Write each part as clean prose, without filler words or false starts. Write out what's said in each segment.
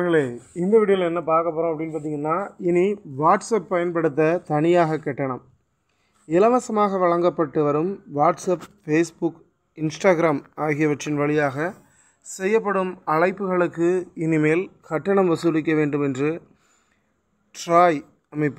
நண்பர்களே, இந்த வீடியோவில் என்ன பார்க்க போகிறோம் அப்படின்னு பார்த்தீங்கன்னா, இனி வாட்ஸ்அப் பயன்படுத்த தனியாக கட்டணம். இலவசமாக வழங்கப்பட்டு வரும் வாட்ஸ்அப், ஃபேஸ்புக், இன்ஸ்டாகிராம் ஆகியவற்றின் வழியாக செய்யப்படும் அழைப்புகளுக்கு இனிமேல் கட்டணம் வசூலிக்க வேண்டும் என்று ட்ராய் அமைப்பு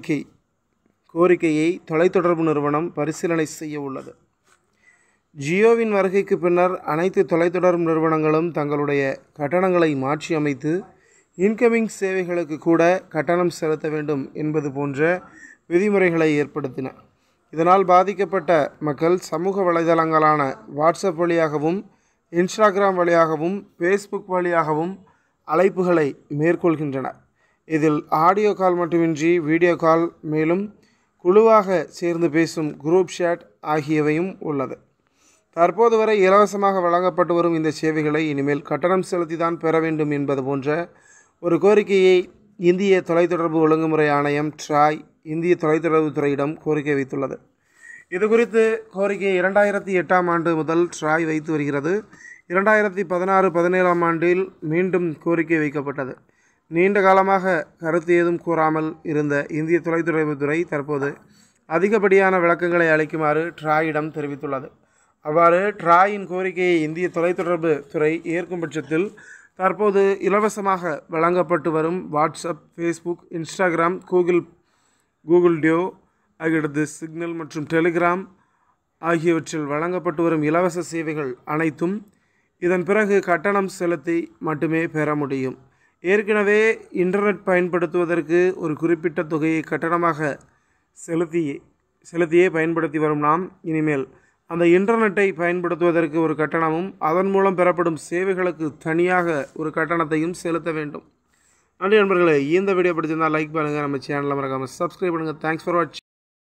கோரிக்கையை தொலைத்தொடர்பு நிறுவனம் பரிசீலனை செய்ய உள்ளது. ஜியோவின் வருகைக்கு பின்னர் அனைத்து தொலைத்தொடர்பு நிறுவனங்களும் தங்களுடைய கட்டணங்களை மாற்றி அமைத்து இன்கமிங் சேவைகளுக்கு கூட கட்டணம் செலுத்த வேண்டும் என்பது போன்ற விதிமுறைகளை ஏற்படுத்தின. இதனால் பாதிக்கப்பட்ட மக்கள் சமூக வலைதளங்களான வாட்ஸ்அப் வழியாகவும், இன்ஸ்டாகிராம் வழியாகவும், ஃபேஸ்புக் வழியாகவும் அழைப்புகளை மேற்கொள்கின்றனர். இதில் ஆடியோ கால் மட்டுமின்றி வீடியோ கால், மேலும் குழுவாக சேர்ந்து பேசும் குரூப் சேட் ஆகியவையும் உள்ளது. தற்போது வரை இலவசமாக வழங்கப்பட்டு வரும் இந்த சேவைகளை இனிமேல் கட்டணம் செலுத்தி தான் பெற வேண்டும் என்பது போன்ற ஒரு கோரிக்கையை இந்திய தொலைத்தொடர்பு ஒழுங்குமுறை ஆணையம் ட்ராய் இந்திய தொலைத்தொடர்புத்துறையிடம் கோரிக்கை வைத்துள்ளது. இது குறித்து கோரிக்கையை 2008ஆம் ஆண்டு முதல் ட்ராய் வைத்து வருகிறது. 2016-17ஆம் ஆண்டில் மீண்டும் கோரிக்கை வைக்கப்பட்டது. நீண்ட காலமாக கருத்து ஏதும் கூறாமல் இருந்த இந்திய தொலைத்தொடர்புத்துறை தற்போது அதிகப்படியான விளக்கங்களை அளிக்குமாறு ட்ராயிடம் தெரிவித்துள்ளது. அவ்வாறு ட்ராயின் கோரிக்கையை இந்திய தொலைத்தொடர்பு துறை ஏற்கும் பட்சத்தில் தற்போது இலவசமாக வழங்கப்பட்டு வரும் WhatsApp, Facebook, Instagram, Google Duo, அடுத்து சிக்னல் மற்றும் டெலிகிராம் ஆகியவற்றில் வழங்கப்பட்டு வரும் இலவச சேவைகள் அனைத்தும் இதன் பிறகு கட்டணம் செலுத்தி மட்டுமே பெற முடியும். ஏற்கனவே இன்டர்நெட் பயன்படுத்துவதற்கு ஒரு குறிப்பிட்ட தொகையை கட்டணமாக செலுத்தியே பயன்படுத்தி வரும் நாம் இனிமேல் அந்த இன்டர்நெட்டை பயன்படுத்துவதற்கு ஒரு கட்டணமும், அதன் மூலம் பெறப்படும் சேவைகளுக்கு தனியாக ஒரு கட்டணத்தையும் செலுத்த வேண்டும். நன்றி நண்பர்களே. இந்த வீடியோ பிடிச்சிருந்தால் லைக் பண்ணுங்கள், நம்ம சேனலை மறக்காமல் சப்ஸ்கிரைப் பண்ணுங்கள். தேங்க்ஸ் ஃபார் வாட்சிங்.